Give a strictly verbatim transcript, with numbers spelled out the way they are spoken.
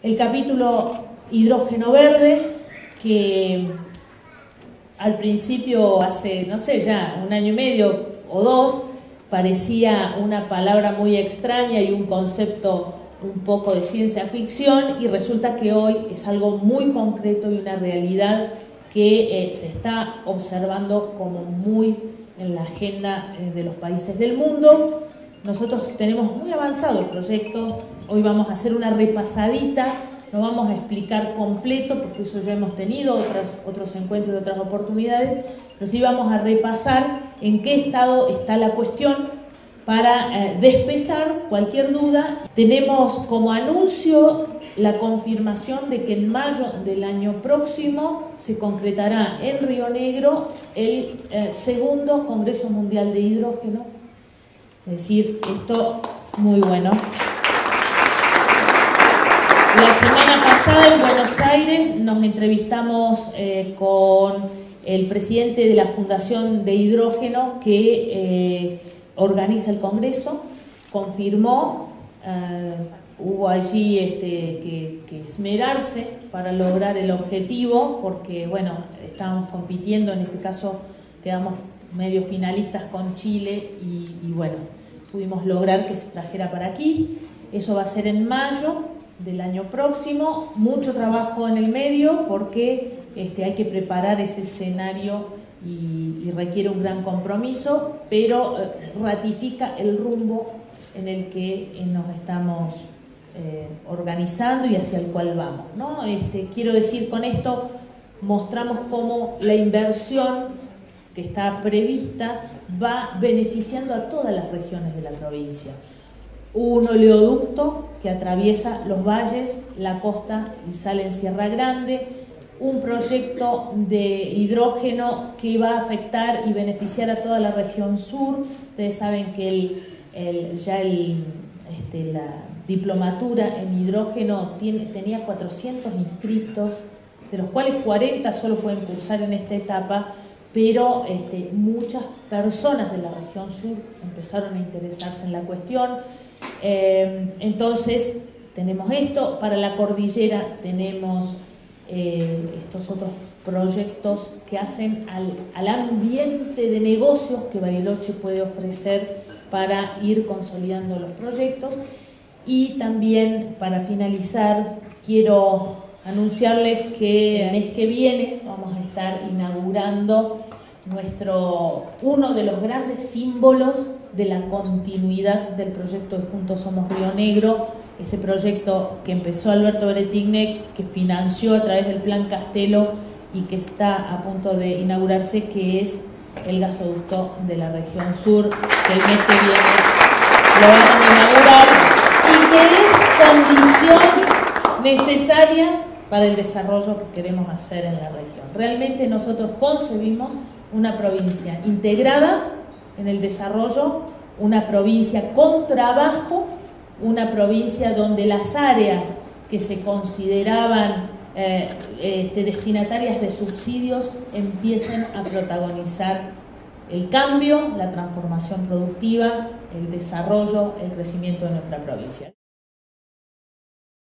El capítulo hidrógeno verde, que al principio, hace, no sé, ya un año y medio o dos, parecía una palabra muy extraña y un concepto un poco de ciencia ficción, y resulta que hoy es algo muy concreto y una realidad que eh, se está observando como muy en la agenda eh, de los países del mundo. Nosotros tenemos muy avanzado el proyecto, hoy vamos a hacer una repasadita, no vamos a explicar completo porque eso ya hemos tenido otras, otros encuentros y otras oportunidades, pero sí vamos a repasar en qué estado está la cuestión para eh, despejar cualquier duda. Tenemos como anuncio la confirmación de que en mayo del año próximo se concretará en Río Negro el eh, segundo Congreso Mundial de Hidrógeno. Es decir, esto muy bueno. La semana pasada en Buenos Aires nos entrevistamos eh, con el presidente de la Fundación de Hidrógeno que eh, organiza el Congreso, confirmó, eh, hubo allí este, que, que esmerarse para lograr el objetivo, porque bueno, estábamos compitiendo, en este caso quedamos medio finalistas con Chile y, y bueno, pudimos lograr que se trajera para aquí. Eso va a ser en mayo del año próximo, mucho trabajo en el medio porque este, hay que preparar ese escenario y, y requiere un gran compromiso, pero eh, ratifica el rumbo en el que eh, nos estamos eh, organizando y hacia el cual vamos, ¿no? Este, quiero decir con esto, mostramos cómo la inversión que está prevista va beneficiando a todas las regiones de la provincia. Un oleoducto que atraviesa los valles, la costa y sale en Sierra Grande, un proyecto de hidrógeno que va a afectar y beneficiar a toda la región sur. Ustedes saben que el, el, ya el, este, la diplomatura en hidrógeno tiene, tenía cuatrocientos inscriptos, de los cuales cuarenta solo pueden cursar en esta etapa, pero este, muchas personas de la región sur empezaron a interesarse en la cuestión. Eh, entonces tenemos esto, para la cordillera tenemos eh, estos otros proyectos que hacen al, al ambiente de negocios que Bariloche puede ofrecer para ir consolidando los proyectos. Y también, para finalizar, quiero anunciarles que el mes que viene vamos a estar inaugurando nuestro, uno de los grandes símbolos de la continuidad del proyecto de Juntos Somos Río Negro, ese proyecto que empezó Alberto Bretignek, que financió a través del Plan Castelo y que está a punto de inaugurarse, que es el gasoducto de la región sur, que el mes que viene lo van a inaugurar y que es condición necesaria para el desarrollo que queremos hacer en la región. Realmente nosotros concebimos una provincia integrada en el desarrollo, una provincia con trabajo, una provincia donde las áreas que se consideraban eh, este, destinatarias de subsidios empiecen a protagonizar el cambio, la transformación productiva, el desarrollo, el crecimiento de nuestra provincia.